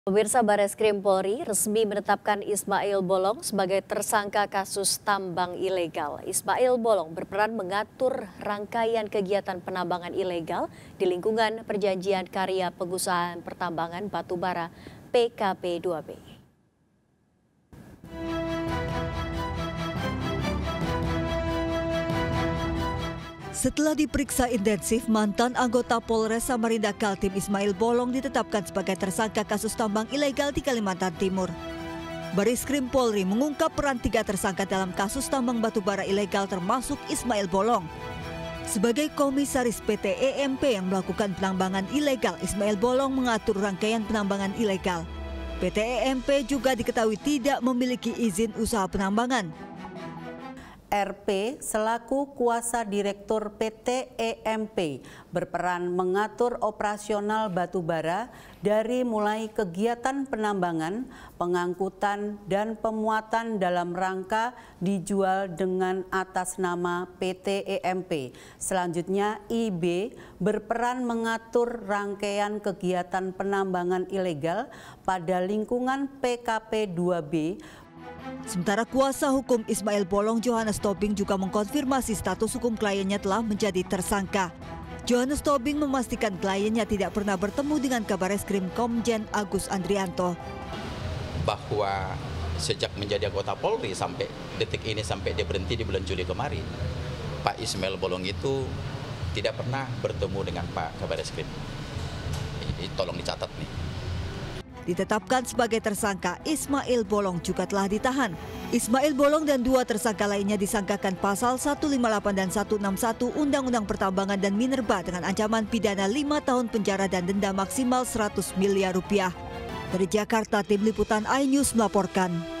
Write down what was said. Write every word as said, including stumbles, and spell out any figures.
Pemirsa, Bareskrim Polri resmi menetapkan Ismail Bolong sebagai tersangka kasus tambang ilegal. Ismail Bolong berperan mengatur rangkaian kegiatan penambangan ilegal di lingkungan Perjanjian Karya Pengusahaan Pertambangan Batubara P K P dua B. Setelah diperiksa intensif, mantan anggota Polres Samarinda Kaltim Ismail Bolong ditetapkan sebagai tersangka kasus tambang ilegal di Kalimantan Timur. Bareskrim Polri mengungkap peran tiga tersangka dalam kasus tambang batubara ilegal termasuk Ismail Bolong. Sebagai komisaris P T E M P yang melakukan penambangan ilegal, Ismail Bolong mengatur rangkaian penambangan ilegal. P T E M P juga diketahui tidak memiliki izin usaha penambangan. R P selaku kuasa direktur P T E M P berperan mengatur operasional batubara dari mulai kegiatan penambangan, pengangkutan, dan pemuatan dalam rangka dijual dengan atas nama P T E M P. Selanjutnya I B berperan mengatur rangkaian kegiatan penambangan ilegal pada lingkungan P K P dua B. Sementara kuasa hukum Ismail Bolong, Johannes Tobing, juga mengkonfirmasi status hukum kliennya telah menjadi tersangka. Johannes Tobing memastikan kliennya tidak pernah bertemu dengan Kabareskrim Komjen Agus Andrianto. Bahwa sejak menjadi anggota Polri sampai detik ini, sampai dia berhenti di bulan Juli kemarin, Pak Ismail Bolong itu tidak pernah bertemu dengan Pak Kabareskrim. Ini tolong dicatat nih. Ditetapkan sebagai tersangka, Ismail Bolong juga telah ditahan. Ismail Bolong dan dua tersangka lainnya disangkakan pasal seratus lima puluh delapan dan seratus enam puluh satu Undang-Undang Pertambangan dan Minerba dengan ancaman pidana lima tahun penjara dan denda maksimal seratus miliar rupiah. Dari Jakarta, Tim Liputan iNews melaporkan.